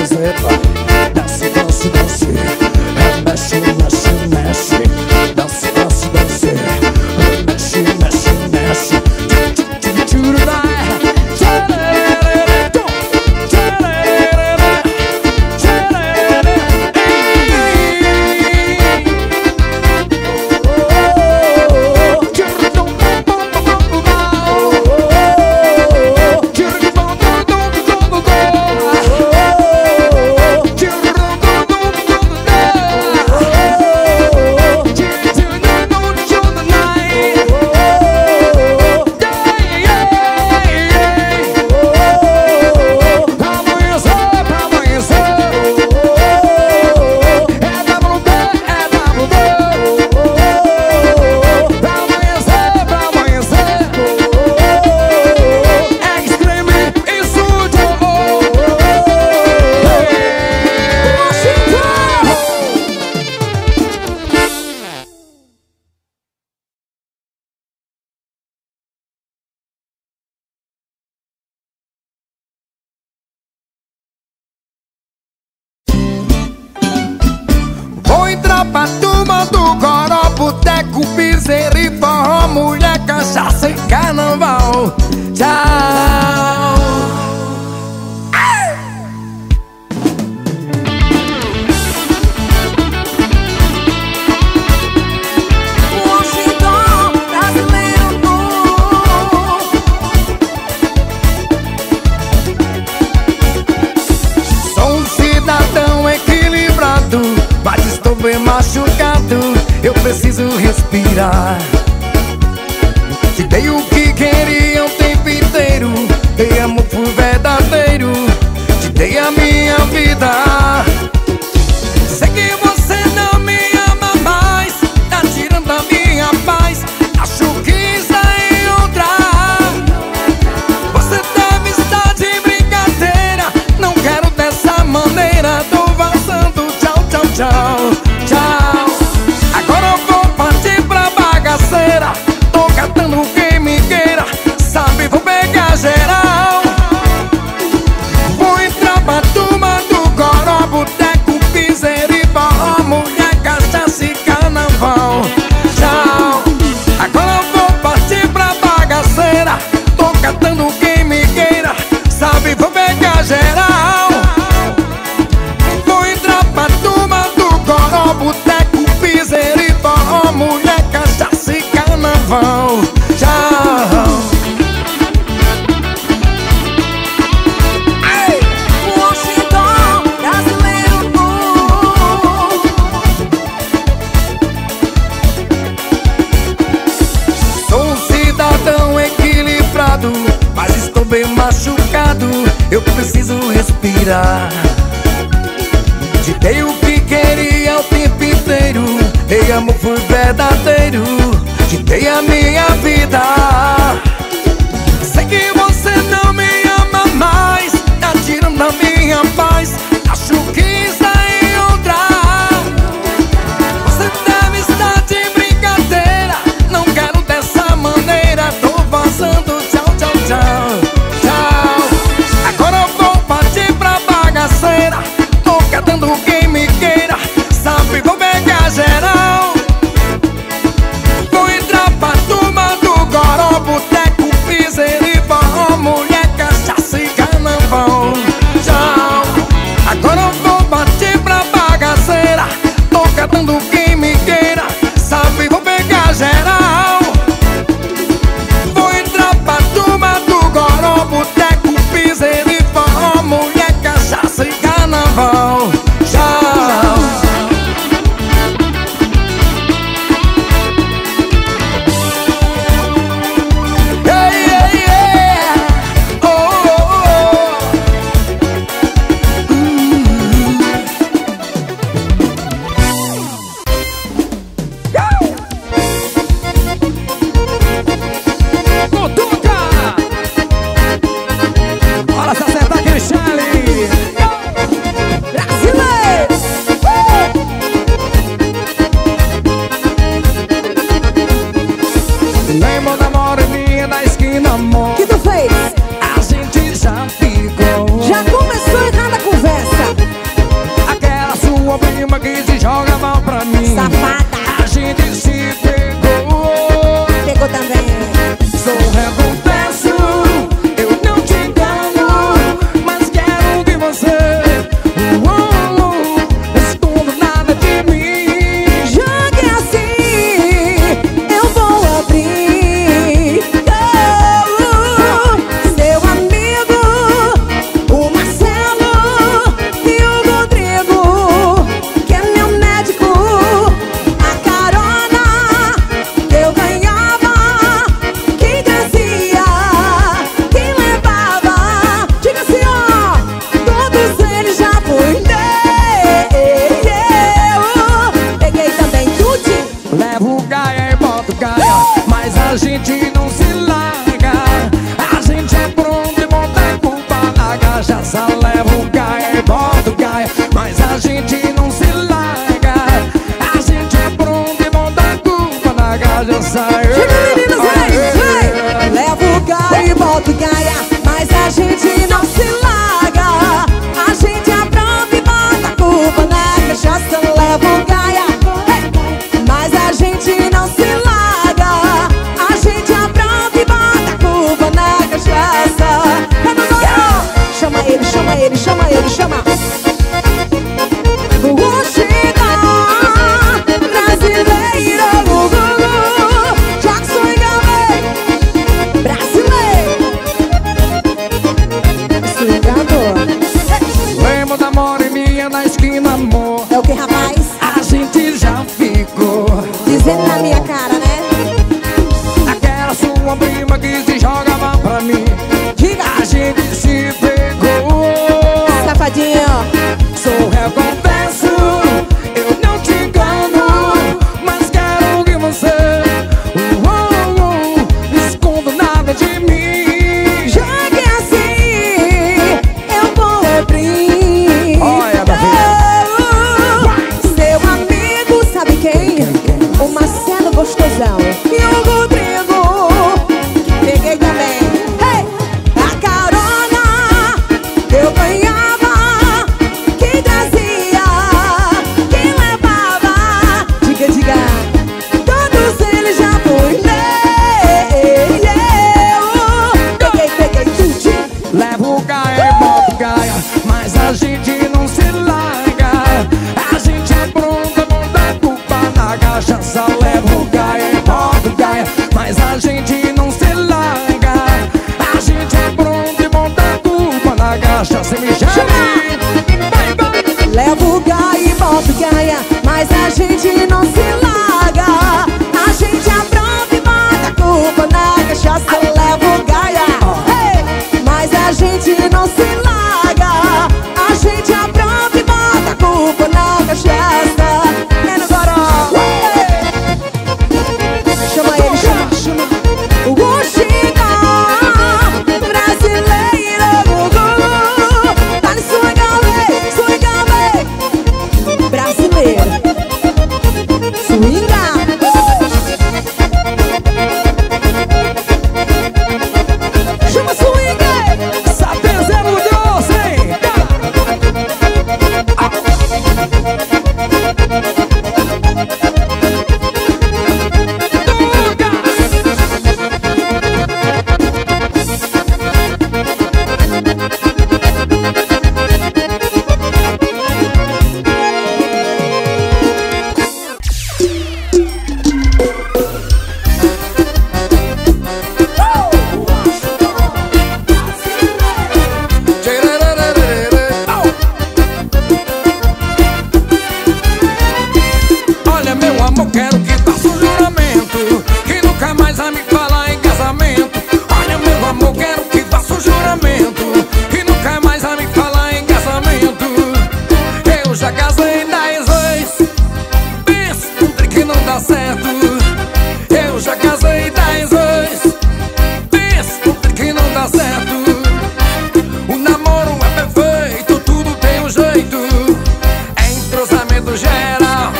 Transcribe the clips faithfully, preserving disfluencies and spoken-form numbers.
camiseta. Desce, desce, desce. Mexe, mexe, mexe. Desce, desce, desce. Mexe, mexe, mexe. Pra turma do Coró, boteco, piseiro e forró, mulher, cachaça e carnaval. Tchau. Washington, brasileiro bom. Sou um cidadão equilibrado, mas estou bem machucado, eu preciso respirar. Te dei o que queria o tempo inteiro, dei amor por verdadeiro, te dei a minha vida. Sei que você não me ama mais, tá tirando a minha paz, acho que está em outra. Você deve estar de brincadeira, não quero dessa maneira, tô vazando, tchau, tchau, tchau. Tchau, agora eu vou partir pra bagaceira. Tô catando quem me queira, sabe, vou pegar geral. Vou entrar pra turma do Coró, boteco, piseiro e forró, mulher, cachaça e carnaval. Tchau, agora eu vou partir pra bagaceira. Tô catando quem me queira, sabe, vou pegar geral. Vou entrar pra turma do Coró, boteco, piseiro e forró, mulher, cachaça e carnaval. Tchau. Washington, brasileiro bom. Sou um cidadão equilibrado, mas estou bem machucado, eu preciso respirar. Te dei o que queria o tempo inteiro, dei amor por verdadeiro, te dei a minha vida. Sei que você não me ama mais, tá tirando a minha paz, acho que está em outra. Você deve estar de brincadeira, não quero dessa maneira, tô vazando, tchau, tchau, tchau. Tchau, agora eu vou partir pra bagaceira. Tô catando quem me queira, sabe, vou pegar geral. Vou entrar pra turma do Coró, boteco, piseiro e forró, mulher, cachaça e carnaval. Tchau, Seu amigo, sabe quem? O Marcelo Gostosão e o Rodrigo, peguei também. Hey! A carona eu ganhava, quem trazia, quem levava, diga, diga, todos eles já fui. Peguei, peguei, tudo. Leva o Gaia e bota o Gaia, mas a gente não se larga. A gente é pronta, monta a culpa na cachaça. Leva o Gaia e bota o Gaia, mas a gente não se larga. A gente é pronta e monta a culpa na cachaça. Me chame, vai, vai. Leva o Gaia e bota o Gaia, mas a gente não se larga. A gente apronta e bota a culpa na cachaça. Leva o Gaia, hey! Mas a gente não se larga. A gente apronta e bota a culpa na cachaça. É no goró, hey! Chama ele, chama, chama. O Chico brasileiro, Gugu. Dá-lhe swinga, véi, swinga, véi. Brasileiro, swinga. Chama swinga. Sapezé mudou, sim. Olha, meu amor, quero que faça um juramento que nunca mais vai me falar em casamento. Olha, meu amor, quero que faça um juramento que nunca mais vai me falar em casamento. Eu já casei dez vezes, penso que não dá certo. Eu já casei dez vezes, penso que não dá certo. O namoro é perfeito, tudo tem um jeito, é entrosamento geral.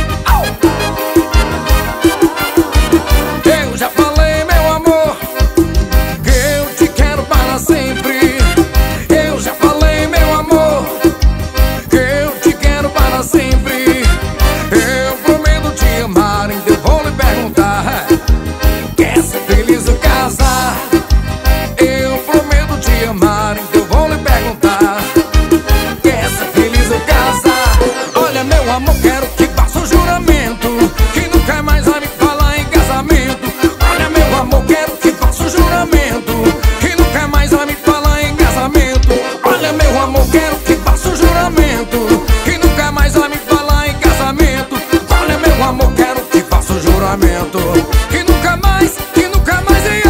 Eu já falei, meu amor, que eu te quero para sempre. Eu já falei, meu amor, que eu te quero para sempre. Eu prometo te amar, então eu vou lhe perguntar: quer ser feliz ou casar? Eu prometo te amar, então eu vou lhe perguntar: quer ser feliz ou casar? Olha, meu amor, quero que faça um juramento que nunca mais vai me falar em casamento. Olha, meu amor, quero que faça um juramento que nunca mais vai me falar em casamento. Olha, meu amor, quero que faça um juramento que nunca mais vai me falar em casamento. Olha, meu amor, quero que faça um juramento que nunca mais, que nunca mais ia.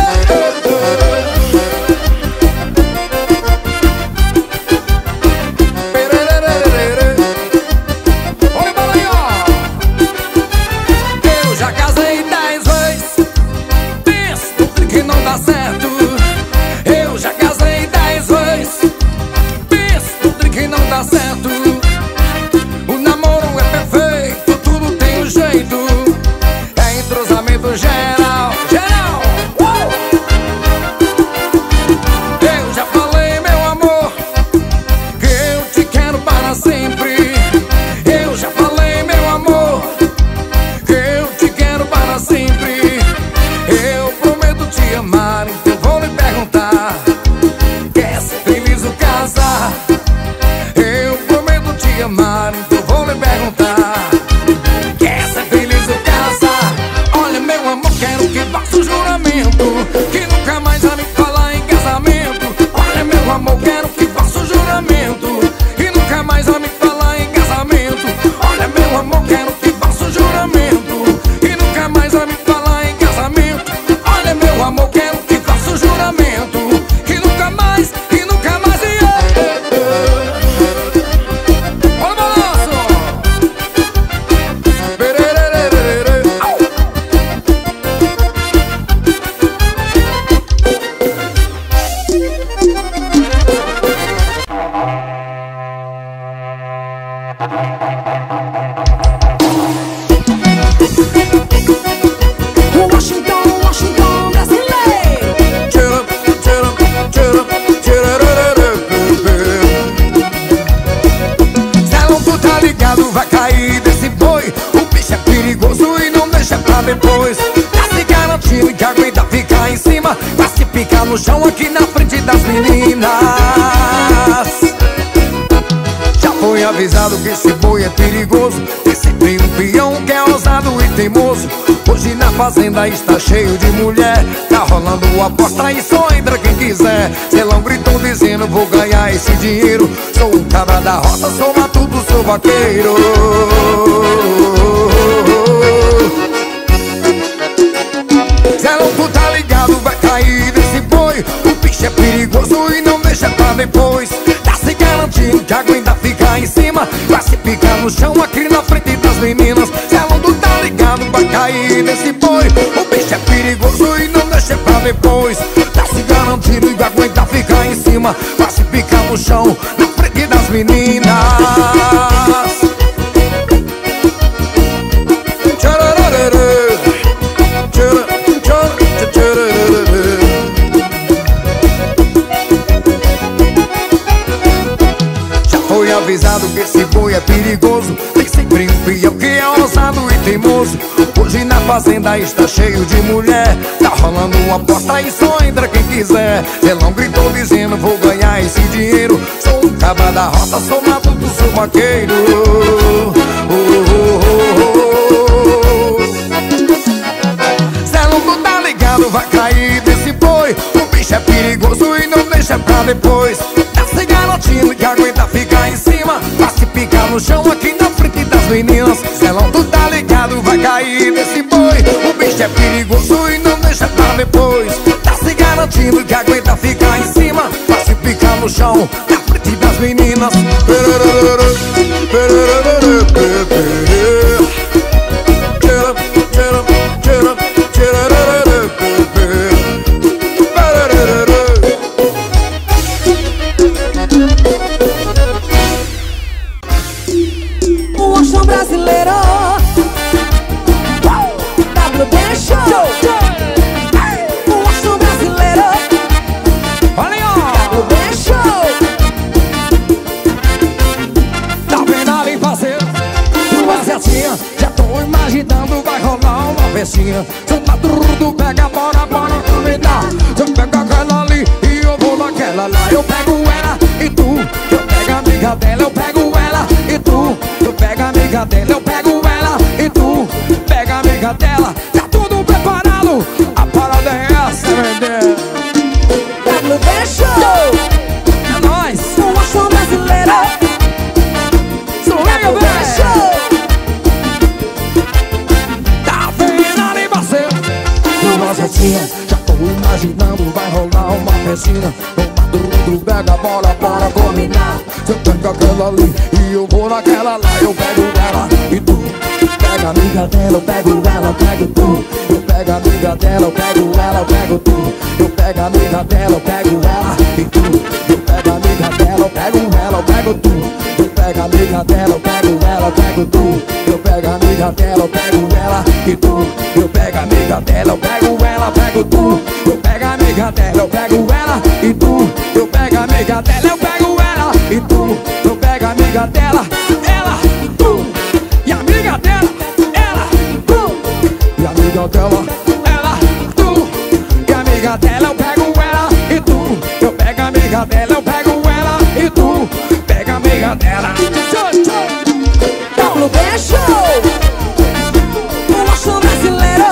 Olha, bola aí, ó. Eu já casei dez vezes, penso que não dá certo. Eu já casei dez vezes, penso que não dá certo. O namoro é perfeito, tudo tem um jeito, é entrosamento geral, geral. Uh! Eu já falei, meu amor, que eu te quero para sempre. Eu já falei, meu amor, que eu te quero para sempre. Eu prometo te amar, então vou lhe perguntar: quer ser feliz ou casar? Eu prometo te amar, então vou lhe perguntar: quer ser feliz ou casar? Olha, meu amor, quero que faça um juramento que nunca mais vai me falar em casamento. Olha, meu amor, quero que faça um juramento que nunca mais vai me falar em casamento. Olha, meu amor, quero que faça um juramento que nunca mais vai me falar em casamento. Olha, meu amor, quero que faça um juramento que nunca mais, que nunca mais ia. Olha o balanço. Au. Washington, Washington brasileiro. Tira, tira, tira, tira. Zelão, tu tá ligado, vai cair desse boi. O bicho é perigoso e não deixa pra depois. Tá se garantindo que aguenta ficar em cima. Vai se picar no chão aqui na frente das meninas. Já foi avisado que esse boi é perigoso. Tem sempre um peão que é ousado e teimoso. Hoje na fazenda está cheio de mulher. Tá rolando aposta e só entra quem quiser. Zelão gritou dizendo vou ganhar esse dinheiro. Sou um cabra da roça, sou matuto, sou vaqueiro. Zelão, tu tá ligado, vai cair desse boi. O bicho é perigoso e não deixa pra depois. Tá se garantindo que aguenta ficar em cima. Vai se picar no chão aqui na frente das meninas. Zelão, tu tá ligado, vai cair desse boi. O bicho é perigoso e não deixa pra depois. Tá se garantindo que aguenta ficar em cima. Vai se picar no chão na frente das meninas. Já foi avisado que esse boi é perigoso. Tem sempre um peão que é ousado e teimoso. Hoje na fazenda está cheio de mulher. Tá rolando uma aposta e só entra quem quiser. Zelão gritou dizendo vou ganhar esse dinheiro. Sou um cabra da roça, sou matuto, sou vaqueiro. Oh, oh, oh, oh. Zelão, tu tá ligado, vai cair desse boi. O bicho é perigoso e não deixa pra depois. Tá se garantindo que aguenta ficar em cima. Vai se picar no chão aqui na frente das meninas. Zelão, tu tá ligado, vai cair desse boi. O bicho é perigoso e não deixa pra depois. Tá se garantindo que aguenta ficar em cima. Vai se picar no chão na frente das meninas. O Washington brasileiro. W B Show. O Washington brasileiro. Olha aí, ó. W B Show. Tá vendo ali, parceiro? Duas gatinhas, já tô imaginando, vai rolar uma festinha. Seu madrudo pega, bora, bora combinar. Eu pego aquela ali e eu vou naquela lá. Eu pego ela e tu, eu pego a amiga dela. Eu pego ela e tu, eu pego a amiga dela. Eu pego ela e tu, pega a amiga dela. Tá tudo preparado, a parada é essa, meu Deus. W B Show. É nóis. O Washington brasileiro. Swinga, W B velho. Show. Tá vendo ali, parceiro? Duas gatinhas, já tô imaginando, vai rolar uma festinha. O madrudo pega, bora, bora combinar. Você pega aquela ali e eu vou naquela lá. Eu pego ela e tu pega a amiga dela. Eu pego ela, eu pego tu. Eu pego a amiga dela, eu pego ela, eu pego tu. Eu pego a amiga dela, eu pego ela e tu. Eu pego a amiga dela, eu pego ela, eu pego tu. Eu pego a amiga dela, eu pego ela, eu pego tu. Eu pego a amiga dela, eu pego ela e tu. Eu pego a amiga dela, eu pego ela, eu pego tu. Eu pego a amiga dela, eu pego ela e tu. Eu pego a amiga dela, eu pego ela e tu. Eu pego a amiga dela, ela, tu. E a amiga dela, ela, tu. E a amiga dela, ela, tu. E a amiga dela, eu pego ela e tu. Eu pego a amiga dela, eu pego ela e tu. Pega a amiga dela. W B Show. O Washington brasileiro.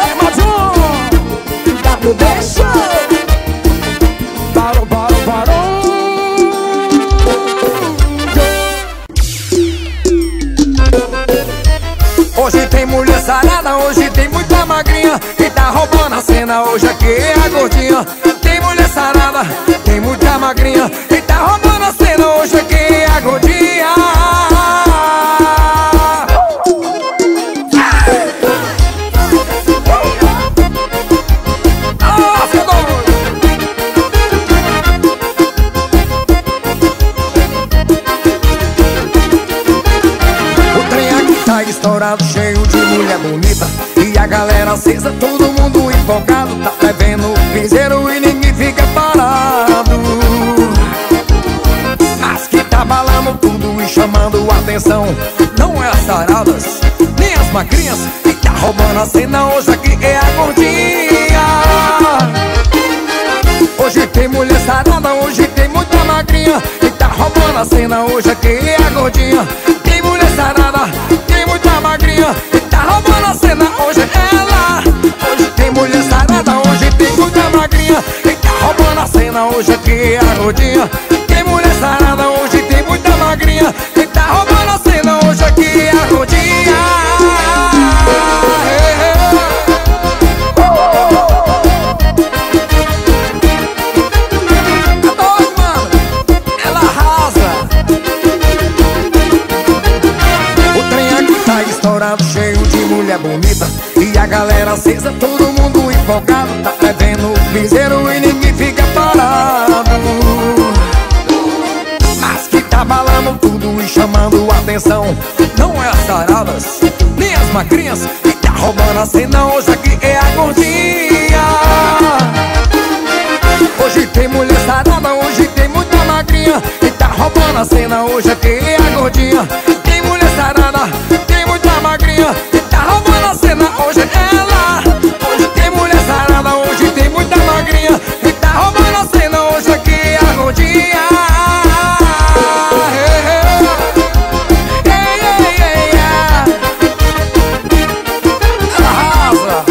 W B Show. Parou, parou, parou. Hoje tem mulher sarada, hoje tem muita magrinha que tá roubando a cena, hoje aqui é a gordinha. Tem mulher sarada, tem muita magrinha que tá roubando a cena, hoje aqui é a gordinha. estourado, cheio de mulher bonita. E a galera acesa, todo mundo empolgado. Tá bebendo piseiro e ninguém fica parado. As que tá balando tudo e chamando a atenção não é as taradas, nem as magrinhas. E tá roubando a cena hoje aqui é a gordinha. Hoje tem mulher sarada, hoje tem muita magrinha. E tá roubando a cena hoje aqui é a gordinha. Tem mulher sarada, tem muita magrinha. E tá roubando a cena hoje é ela. Hoje tem mulher sarada, hoje tem muita magrinha. E tá roubando a cena hoje aqui é a gordinha. Tem mulher sarada, hoje tem muita magrinha. E tá roubando a cena hoje aqui é a gordinha. Cheio de mulher bonita e a galera acesa, todo mundo empolgado. Tá bebendo piseiro e ninguém fica parado. Mas que tá balando tudo e chamando a atenção não é as taradas, nem as magrinhas. E tá roubando a cena hoje aqui é a gordinha. Hoje tem mulher sarada, hoje tem muita magrinha. E tá roubando a cena hoje aqui é a gordinha. Tem mulher sarada, tem muita magrinha. E tá roubando a cena hoje é ela. Hoje tem mulher sarada, hoje tem muita magrinha. E tá roubando a cena hoje aqui é a gordinha. Ela arrasa.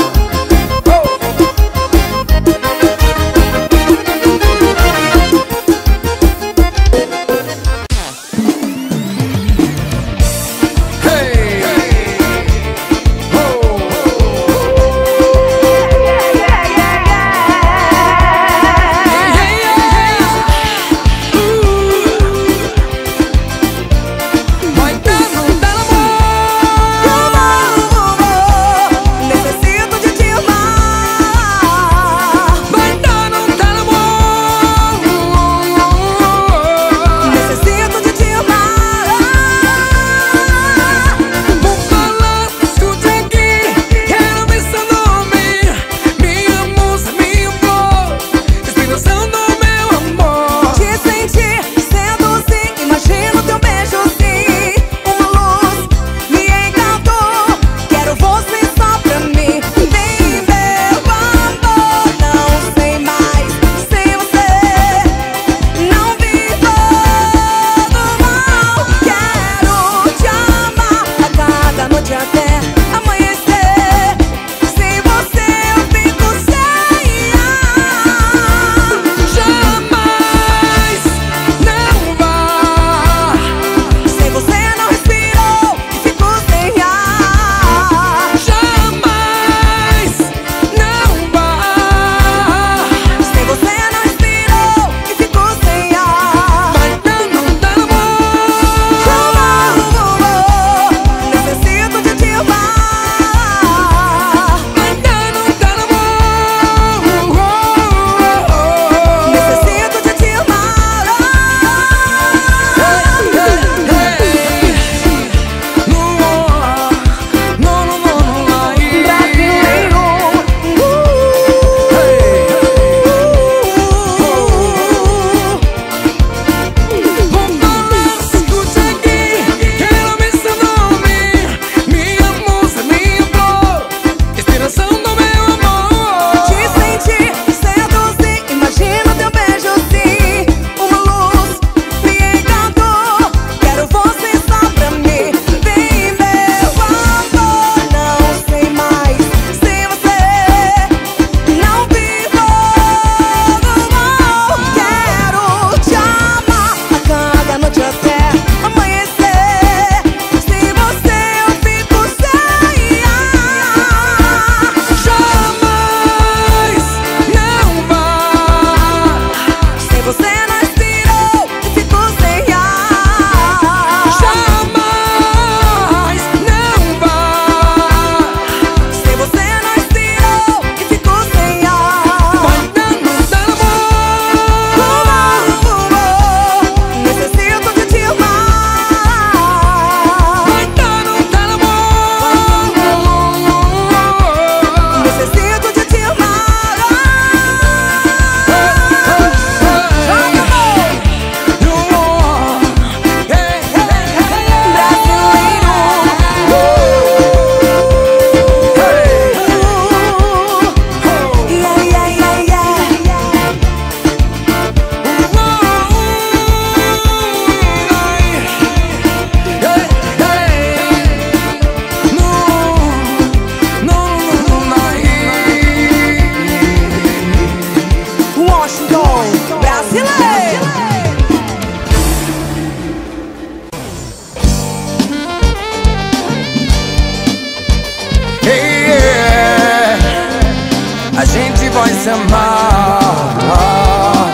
se amar.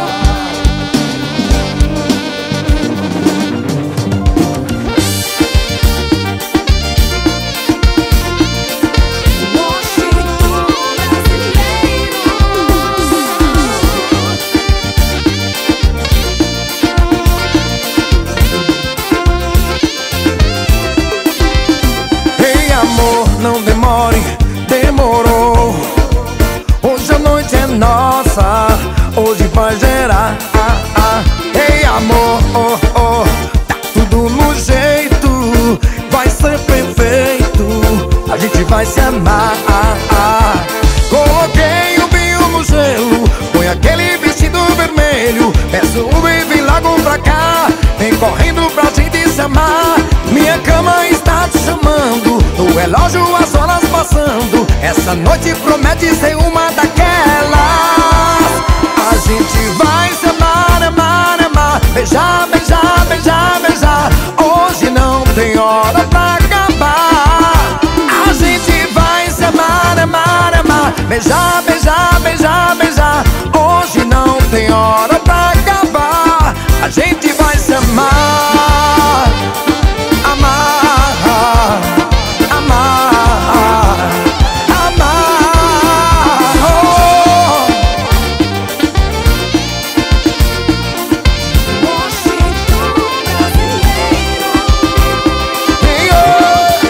Não demore, demorou. Hoje a noite é nossa, hoje vai gerar. ah, ah. Ei amor, oh, oh, tá tudo no jeito, vai ser perfeito, a gente vai se amar. ah, ah. Coloquei o vinho no gelo, põe aquele vestido vermelho, peço o baby logo pra cá, vem correndo pra gente se amar. Minha cama está te chamando, o relógio as horas passando, essa noite promete ser uma daquelas. A gente vai se amar, amar, amar, beijar, beijar, beijar, beijar, hoje não tem hora pra acabar. A gente vai se amar, amar, amar, beijar, beijar, beijar, beijar, hoje não tem hora pra acabar. A gente vai se amar, amar, amar, amar, oh. Hey, oh.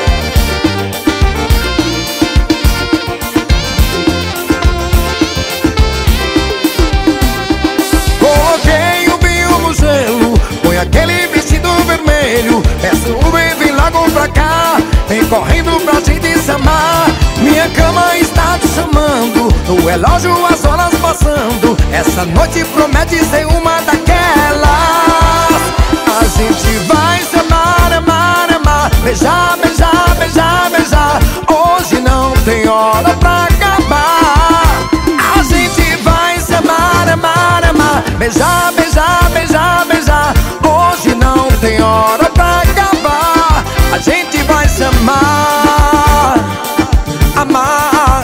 Coloquei o vinho no gelo, põe aquele vestido vermelho, peço o baby logo pra cá, vem correndo pra gente se amar. Minha cama está te chamando, o relógio as horas passando, essa noite promete ser uma daquelas. A gente vai se amar, amar, amar, beijar, beijar, beijar, beijar, hoje não tem hora pra acabar. A gente vai se amar, amar, amar, beijar, beijar, beijar, beijar, hoje não tem hora pra acabar. A gente vai se amar, amar,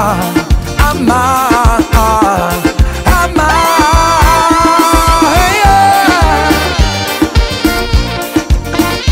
amar, amar. Hey, yeah.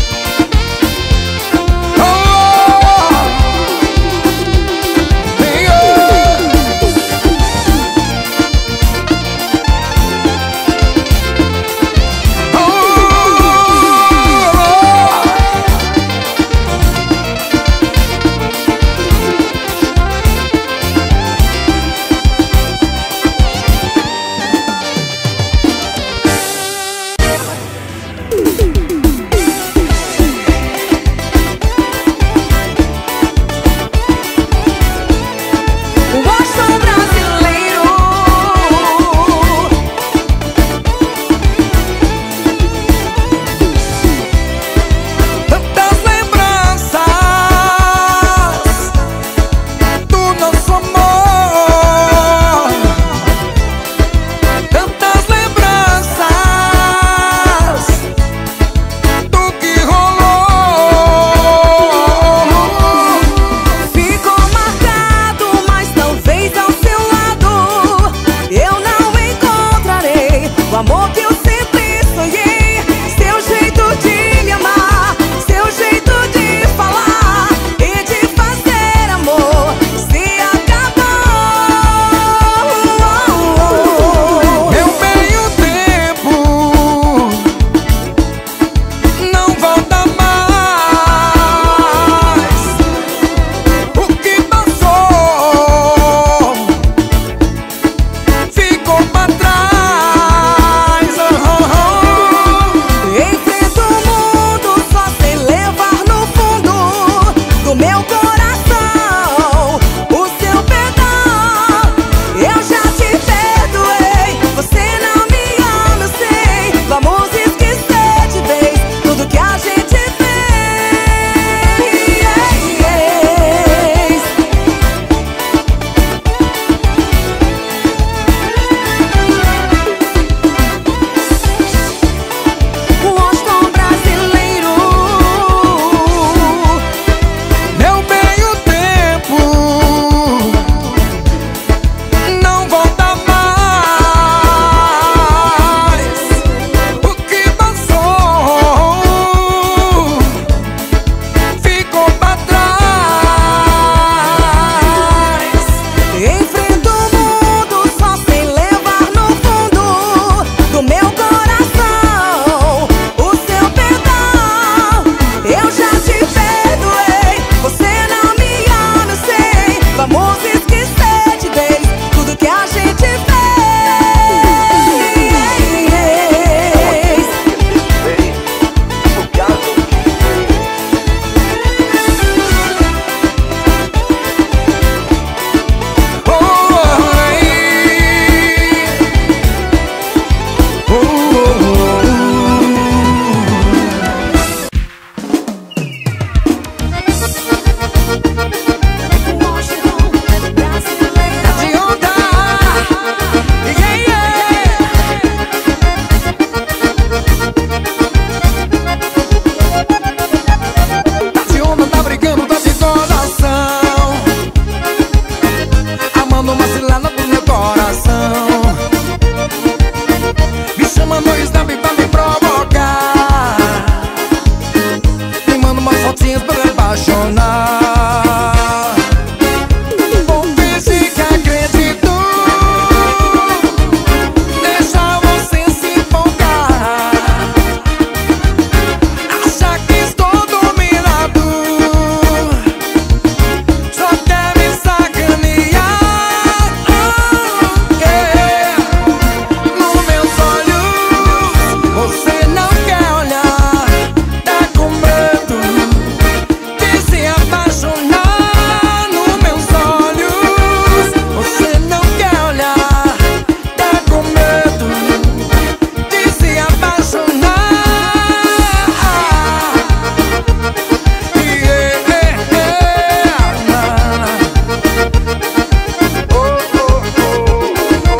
mocinhas pra me apaixonar. Vou fingir que acredito, deixar você se empolgar, achar que estou dominado, só quer me sacanear. Yeah. Nos meus olhos você não quer olhar, tá com medo de se apaixonar. Nos meus olhos você não quer olhar, tá com medo de se apaixonar. Yeah, yeah, yeah. Oh, oh, oh, oh.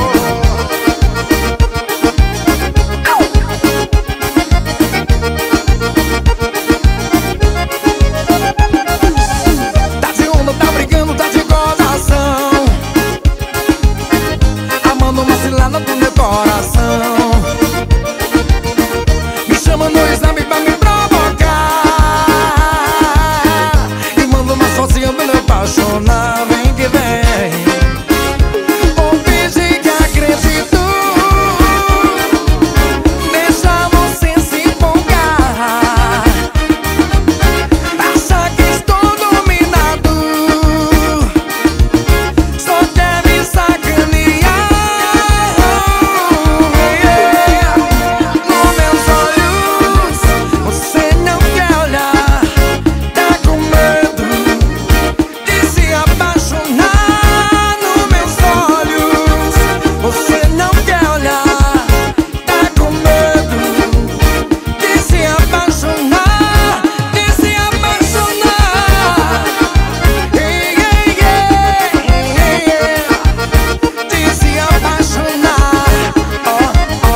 Tá de onda, tá brigando, tá de gozação, amando uma cilada do meu coração. Me chama no exame pra me provocar e manda uma sozinha pra me apaixonar. Vem que vem. Vou fingir que acredito, deixar você se empolgar, achar que estou dominado, só quer me sacanear. Yeah. Nos meus olhos você não quer olhar, tá com medo de se apaixonar. Nos meus olhos você não quer olhar, tá com medo de se apaixonar, de se apaixonar. Yeah, yeah, yeah, yeah. De se apaixonar. Oh, oh.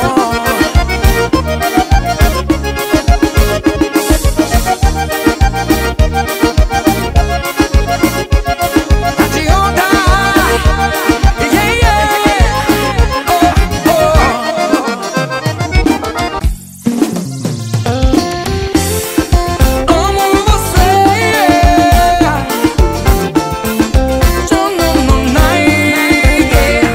Tá de onda. Yeah, yeah. Oh, oh. Amo você, yeah. Tchonononai, yeah.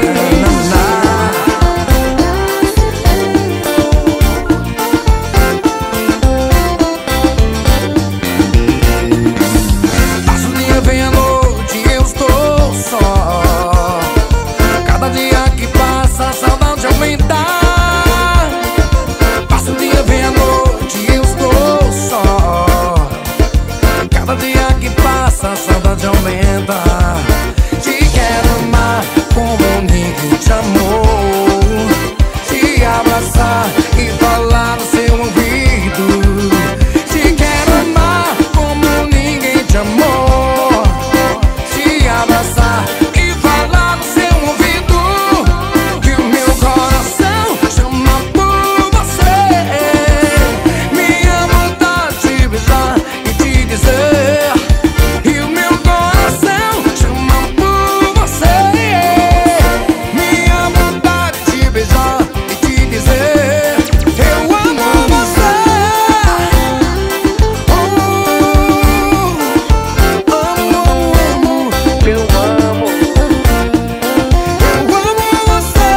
Passa o dia, vem a noite, eu estou só. Cada dia que passa, a saudade aumenta. Passa o dia, vem a noite, eu estou só. Cada dia que passa, a saudade aumenta. Te quero amar como ninguém te amou, te abraçar e falar no seu ouvido. Te quero amar como ninguém te amou, te abraçar e falar no seu ouvido. Que o meu coração chama por você. Minha vontade de beijar e te dizer. E o meu coração chama por você. Minha vontade de beijar e te dizer. Eu amo você. Oh, amo, amo, eu amo. Eu amo você.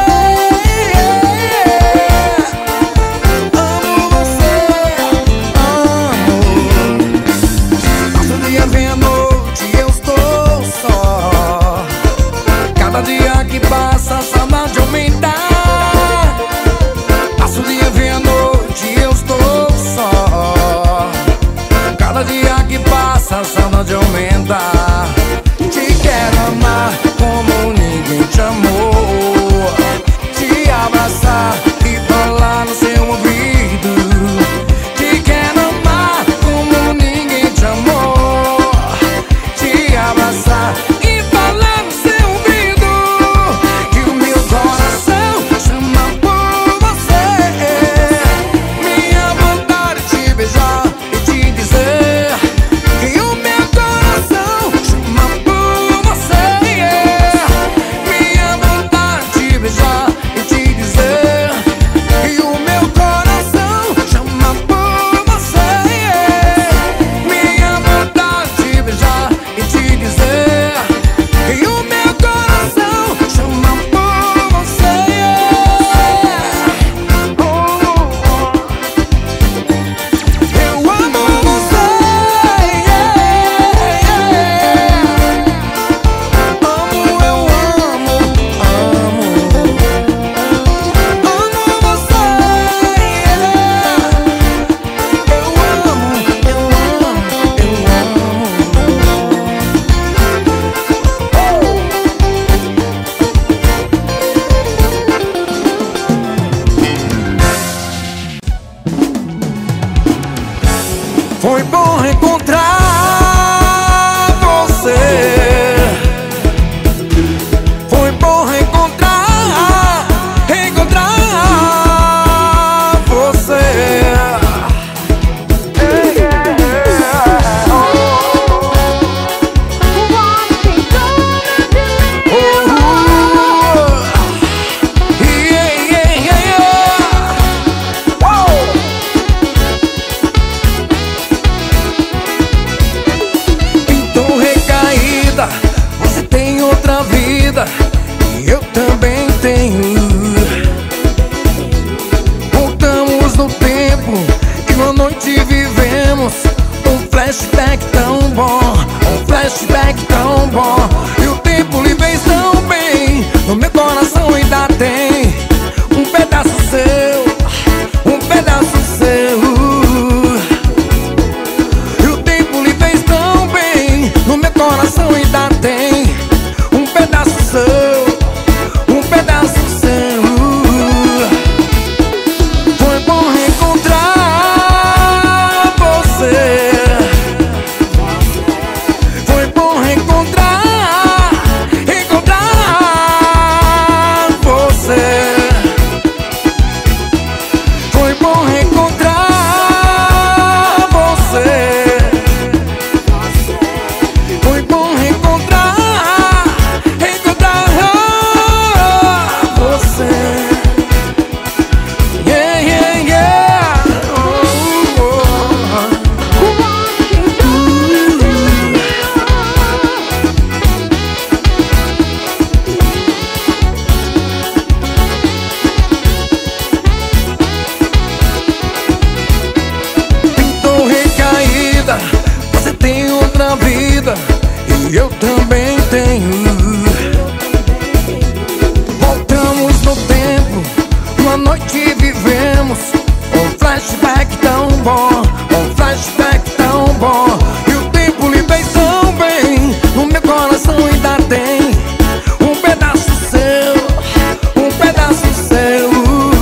Amo você. Amo. Passa o dia, vem a noite, eu estou só. Cada dia que passa, a saudade aumenta. Passa o dia, vem a noite, eu estou só. Cada dia que passa, a saudade aumenta. Te quero amar como ninguém te amou, te abraçar e falar no seu ouvido. Te quero amar como ninguém te amou, te abraçar e falar no seu ouvido. Que o meu coração chama por você. Minha vontade de beijar e te dizer. Que o meu coração chama bom encontrar você. Foi bom encontrar, encontrar você. Você tem outra vida e eu também tenho. Voltamos no tempo e uma noite vivemos um flashback tão bom, um flashback tão bom. E o tempo lhe fez tão bem, no meu coração ainda tem um pedaço seu, um pedaço seu. E o tempo lhe fez tão bem, no meu coração ainda tem um pedaço seu, um pedaço seu. Foi bom encontrar você. Foi bom encontrar, encontrar você. Foi bom encontrar você. Foi bom encontrar, encontrar você. Yeah, yeah, yeah. Oh, oh, oh. Pintou recaída, você tem outra vida e eu também tenho. Voltamos no tempo, uma noite vivemos um flashback tão bom, um flashback tão bom. E o tempo lhe fez tão bem, no meu coração ainda tem um pedaço seu, um pedaço seu.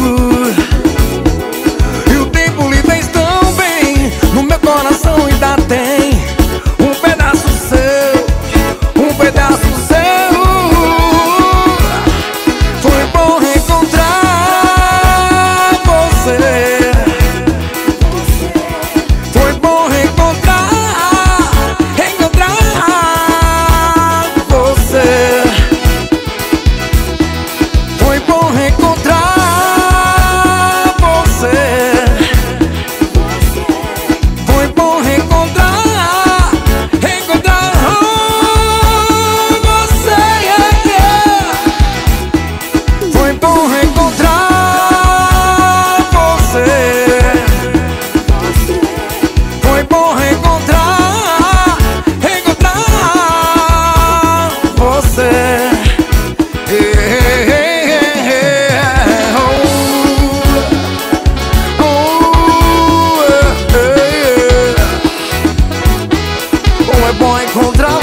E o tempo lhe fez tão bem, no meu coração ainda tem um pedaço seu, um pedaço seu. Foi bom encontrar você. Foi bom encontrar, encontrar você. Foi bom encontrar você. Foi bom encontrar, encontrar você. Yeah, yeah. Foi bom encontrar você. Foi bom encontrar, encontrar você. Yeah, yeah, yeah. Oh, oh, yeah, yeah. Como é bom encontrar